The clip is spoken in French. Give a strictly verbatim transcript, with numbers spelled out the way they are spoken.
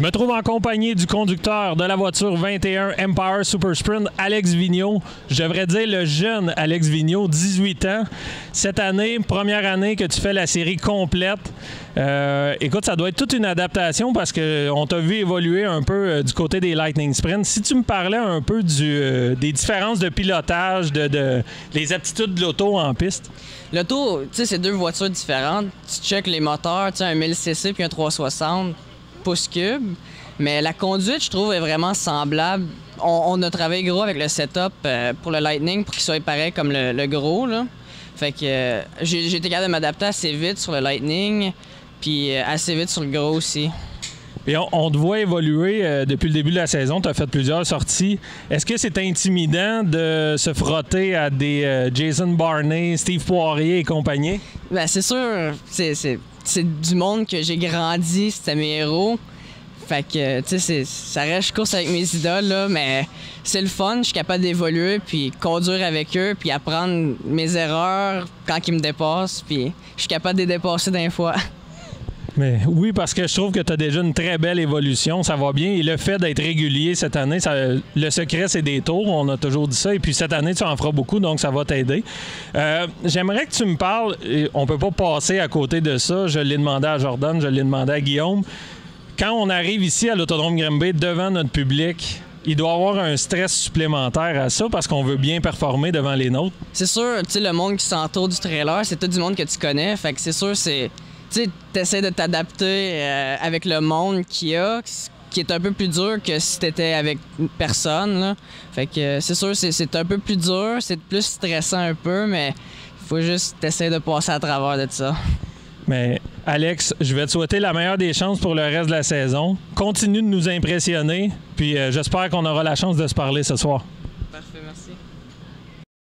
me trouve en compagnie du conducteur de la voiture vingt et un Empire Super Sprint, Alex Vigneault. Je devrais dire le jeune Alex Vigneault, dix-huit ans. Cette année, première année que tu fais la série complète. Euh, écoute, ça doit être toute une adaptation parce qu'on t'a vu évoluer un peu euh, du côté des Lightning Sprint. Si tu me parlais un peu du, euh, des différences de pilotage, de, de les aptitudes de l'auto en piste. L'auto, tu sais, c'est deux voitures différentes. Tu checkes les moteurs, tu sais, un mille cc puis un trois cent soixante pouces cubes. Mais la conduite, je trouve, est vraiment semblable. On, on a travaillé gros avec le setup euh, pour le Lightning pour qu'il soit pareil comme le, le gros, là. Fait que euh, j'ai, j'ai été capable de m'adapter assez vite sur le Lightning, puis euh, assez vite sur le gros aussi. Et on, on te voit évoluer euh, depuis le début de la saison. Tu as fait plusieurs sorties. Est-ce que c'est intimidant de se frotter à des euh, Jason Barney, Steve Poirier et compagnie? Bien, c'est sûr. C'est, c'est, c'est du monde que j'ai grandi. C'était mes héros. Fait que, tu sais, ça reste, je course avec mes idoles, là, mais c'est le fun. Je suis capable d'évoluer, puis conduire avec eux, puis apprendre mes erreurs quand ils me dépassent, puis je suis capable de les dépasser d'un fois. Mais oui, parce que je trouve que tu as déjà une très belle évolution. Ça va bien. Et le fait d'être régulier cette année, ça, le secret, c'est des tours. On a toujours dit ça. Et puis cette année, tu en feras beaucoup, donc ça va t'aider. Euh, j'aimerais que tu me parles. On peut pas passer à côté de ça. Je l'ai demandé à Jordan, je l'ai demandé à Guillaume. Quand on arrive ici à l'Autodrome Grimby devant notre public, il doit y avoir un stress supplémentaire à ça parce qu'on veut bien performer devant les nôtres. C'est sûr, tu sais, le monde qui s'entoure du trailer, c'est tout du monde que tu connais. Fait que c'est sûr, c'est... Tu sais, t'essaies de t'adapter euh, avec le monde qu'il y a, qui est un peu plus dur que si t'étais avec personne, là. Fait que euh, c'est sûr, c'est, c'est un peu plus dur, c'est plus stressant un peu, mais faut juste t'essayer de passer à travers de ça. Mais Alex, je vais te souhaiter la meilleure des chances pour le reste de la saison. Continue de nous impressionner, puis euh, j'espère qu'on aura la chance de se parler ce soir. Parfait, merci.